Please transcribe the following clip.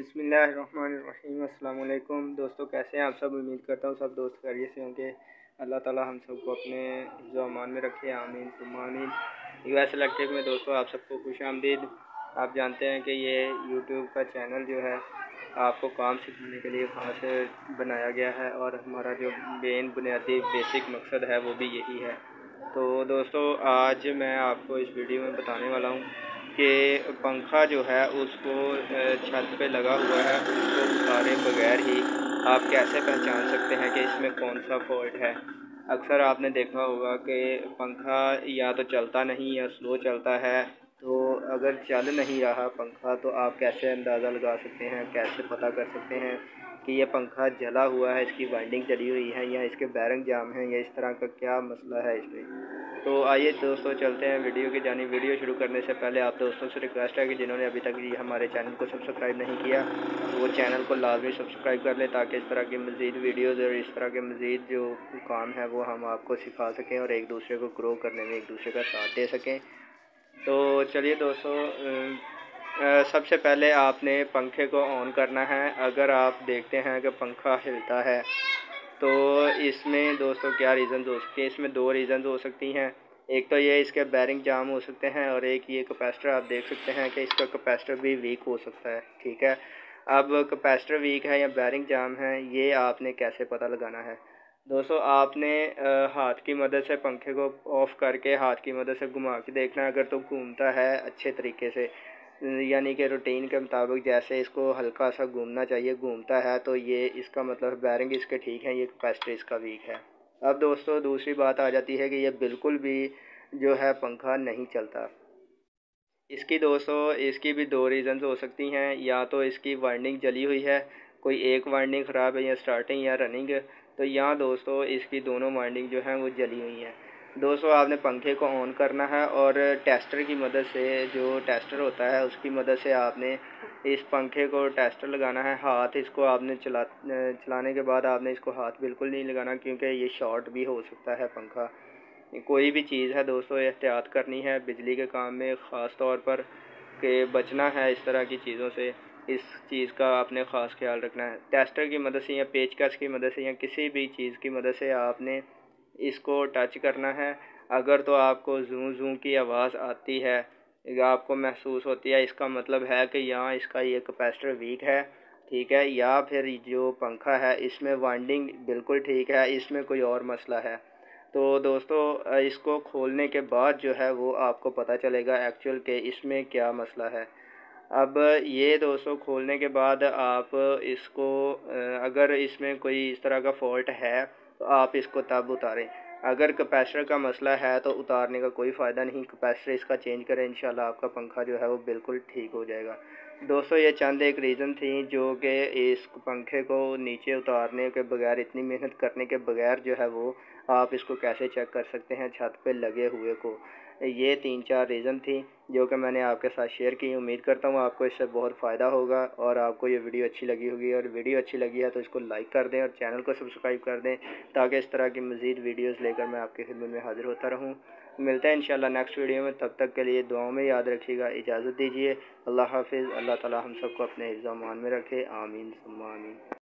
बिस्मिल्लाहिर्रहमानिर्रहीम। अस्सलाम वालेकुम दोस्तों, कैसे हैं आप सब। उम्मीद करता हूँ सब दोस्त खैरियत से होंगे। अल्लाह ताला हम सबको अपने हिफ्ज़ व अमान में रखे, आमीन सुम्मा आमीन। यूएस इलेक्ट्रिक में दोस्तों आप सबको खुश आमदीद। आप जानते हैं कि ये यूट्यूब का चैनल जो है आपको काम सिखाने के लिए ख़ास बनाया गया है और हमारा जो मेन बुनियादी बेसिक मकसद है वो भी यही है। तो दोस्तों आज मैं आपको इस वीडियो में बताने वाला हूँ कि पंखा जो है उसको छत पे लगा हुआ है, उसको उतारे बगैर ही आप कैसे पहचान सकते हैं कि इसमें कौन सा फॉल्ट है। अक्सर आपने देखा होगा कि पंखा या तो चलता नहीं या स्लो चलता है। तो अगर चल नहीं रहा पंखा तो आप कैसे अंदाज़ा लगा सकते हैं, कैसे पता कर सकते हैं कि ये पंखा जला हुआ है, इसकी वाइंडिंग जली हुई है या इसके बैरिंग जाम है या इस तरह का क्या मसला है इसमें। तो आइए दोस्तों चलते हैं वीडियो की जानी। वीडियो शुरू करने से पहले आप दोस्तों से रिक्वेस्ट है कि जिन्होंने अभी तक हमारे चैनल को सब्सक्राइब नहीं किया वो चैनल को लाजमी सब्सक्राइब कर लें, ताकि इस तरह की मज़ीद वीडियोज़ और इस तरह के मज़ीद जो काम है वो हम आपको सिखा सकें और एक दूसरे को ग्रो करने में एक दूसरे का साथ दे सकें। तो चलिए दोस्तों, सबसे पहले आपने पंखे को ऑन करना है। अगर आप देखते हैं कि पंखा हिलता है तो इसमें दोस्तों क्या रीज़न हो सकते हैं। इसमें दो रीज़न हो सकती हैं। एक तो ये इसके बैरिंग जाम हो सकते हैं और एक ये कैपेसिटर आप देख सकते हैं कि इसका कैपेसिटर भी वीक हो सकता है। ठीक है, अब कैपेसिटर वीक है या बैरिंग जाम है ये आपने कैसे पता लगाना है। दोस्तों आपने हाथ की मदद से पंखे को ऑफ़ करके हाथ की मदद से घुमा के देखना है। अगर तो घूमता है अच्छे तरीके से, यानी कि रूटीन के मुताबिक जैसे इसको हल्का सा घूमना चाहिए घूमता है, तो ये इसका मतलब बैरिंग इसके ठीक है, ये कैपेसिटर इसका वीक है। अब दोस्तों दूसरी बात आ जाती है कि ये बिल्कुल भी जो है पंखा नहीं चलता। इसकी दोस्तों इसकी भी दो रीज़न्स हो सकती हैं। या तो इसकी वाइंडिंग जली हुई है, कोई एक वाइंडिंग ख़राब है या स्टार्टिंग या रनिंग, तो यहाँ दोस्तों इसकी दोनों वाइंडिंग जो हैं वो जली हुई हैं। दोस्तों आपने पंखे को ऑन करना है और टेस्टर की मदद से, जो टेस्टर होता है उसकी मदद से आपने इस पंखे को टेस्टर लगाना है। हाथ इसको आपने चलाने के बाद आपने इसको हाथ बिल्कुल नहीं लगाना, क्योंकि ये शॉर्ट भी हो सकता है पंखा। कोई भी चीज़ है दोस्तों एहतियात करनी है बिजली के काम में, ख़ास तौर पर कि बचना है इस तरह की चीज़ों से। इस चीज़ का आपने ख़ास ख्याल रखना है। टेस्टर की मदद से या पेचकस की मदद से या किसी भी चीज़ की मदद से आपने इसको टच करना है। अगर तो आपको जूं जूं की आवाज़ आती है या आपको महसूस होती है, इसका मतलब है कि यहाँ इसका ये कैपेसिटर वीक है। ठीक है, या फिर जो पंखा है इसमें वाइंडिंग बिल्कुल ठीक है, इसमें कोई और मसला है। तो दोस्तों इसको खोलने के बाद जो है वो आपको पता चलेगा एक्चुअल के इसमें क्या मसला है। अब ये दोस्तों खोलने के बाद आप इसको अगर इसमें कोई इस तरह का फ़ॉल्ट है तो आप इसको तब उतारें। अगर कैपेसिटर का मसला है तो उतारने का कोई फ़ायदा नहीं, कैपेसिटर इसका चेंज करें, इंशाल्लाह आपका पंखा जो है वो बिल्कुल ठीक हो जाएगा। दोस्तों ये चंद एक रीज़न थी जो कि इस पंखे को नीचे उतारने के बगैर, इतनी मेहनत करने के बगैर जो है वो आप इसको कैसे चेक कर सकते हैं छत पे लगे हुए को। ये 3-4 रीज़न थी जो कि मैंने आपके साथ शेयर की। उम्मीद करता हूँ आपको इससे बहुत फ़ायदा होगा और आपको ये वीडियो अच्छी लगी होगी। और वीडियो अच्छी लगी है तो इसको लाइक कर दें और चैनल को सब्सक्राइब कर दें, ताकि इस तरह की मज़ीद वीडियोज़ लेकर मैं आपकी खिदमत में हाज़िर होता रहूँ। मिलते हैं इंशाल्लाह नेक्स्ट वीडियो में, तब तक के लिए दुआओं में याद रखिएगा। इजाज़त दीजिए। अल्लाह हाफ़िज़। अल्लाह ताला हम सबको अपने हिफ्ज़ व अमान में रखे, आमीन सुम्मा आमीन।